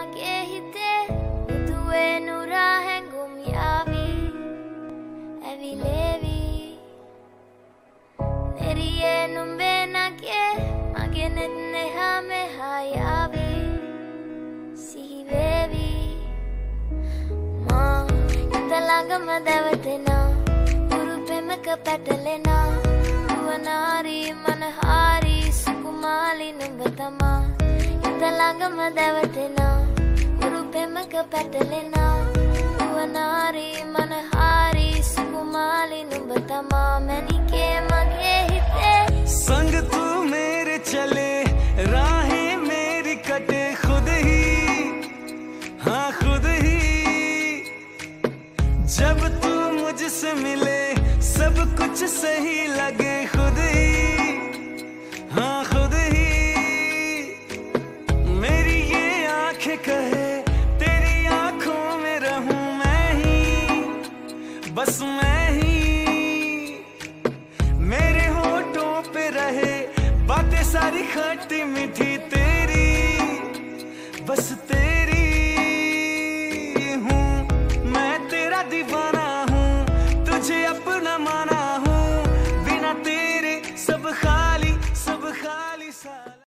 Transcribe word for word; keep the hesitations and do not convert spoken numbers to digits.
magehite Udue nura hengum yavi Evi levi Neriye numbe nage Magenenne hame hayavi Sihi vevi Ma Yandalaga madavadena Guru pemaka patalena Uvanari manahari Sukumali numbatama Yandalaga madavadena Guru pemaka patalena Uvanari manahari Sukumali numbatama Manike magehite संग तू मेरे चले राहें मेरी कटे खुद ही हाँ खुद ही जब तू मुझसे मिले सब कुछ सही लगे खुद ही हाँ खुद ही मेरी ये आंखें कहे तेरी आंखों में रहूं मैं ही बस मैं ही मेरे होठों पे रहे बातें सारी खट्टी मीठी तेरी बस तेरी हूँ मैं तेरा दीवाना हूँ तुझे अपना माना